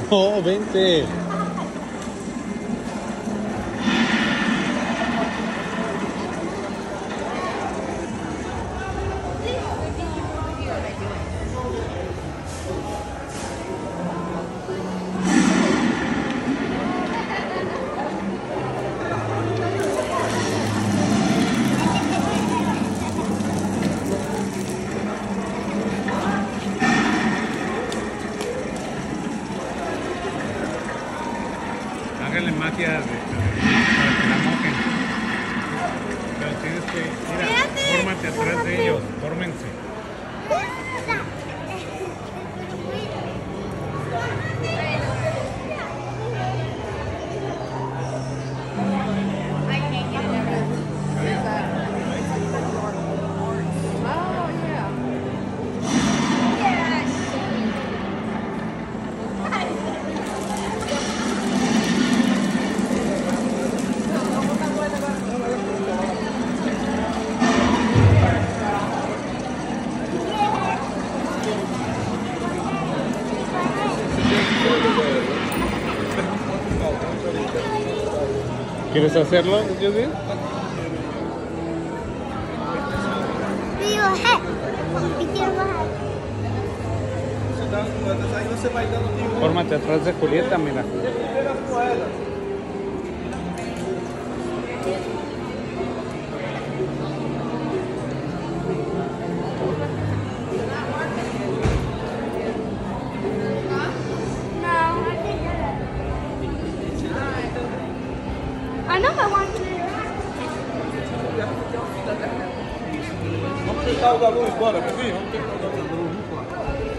No, vente. Háganle magia para que la mojen. Pero tienes que fórmate atrás de ellos, fórmense. ¿Quieres hacerlo, Judith? Fórmate atrás de Julieta, mira. I know I want to. Vamos tentar o da luz, bora, Vivi, vamos tentar o da luz, vamos lá.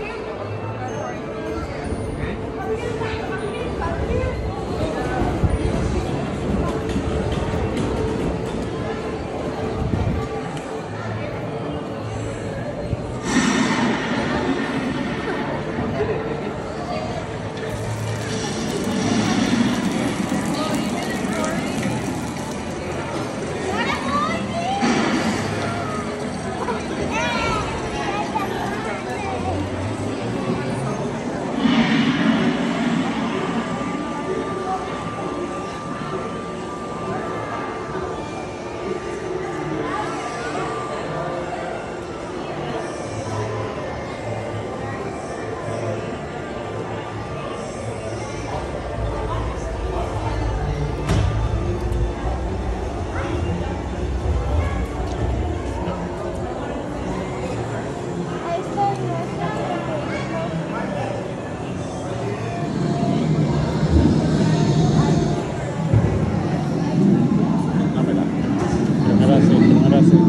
Primero así.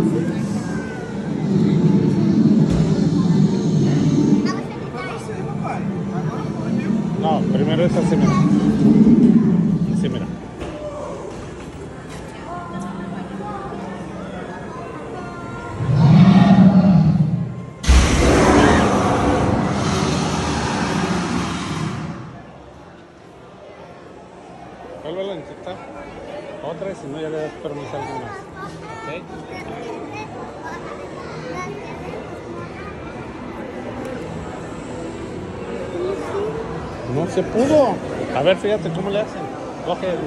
No, primero es así, mira. Así, mira. Vuélvelo a intentar. Otra vez, si no ya le das permiso a alguien más. ¿Ok? No se pudo. A ver, fíjate cómo le hacen. Coge el...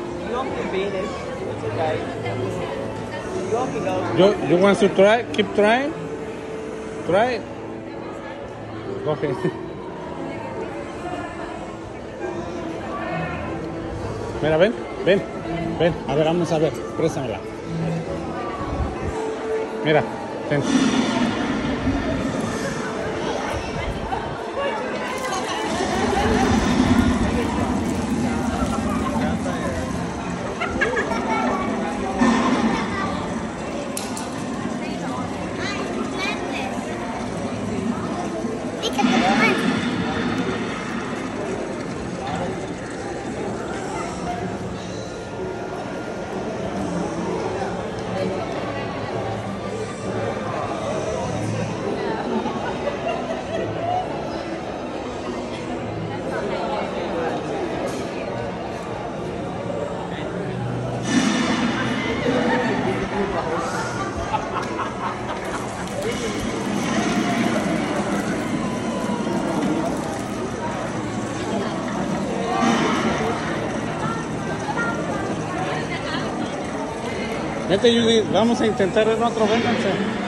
You want to try? Keep trying. Try it. Coge. Mira, ven. A ver, vamos a ver. Préstamela. Mira, ten. Vete, Judy, vamos a intentar el otro, vénganse.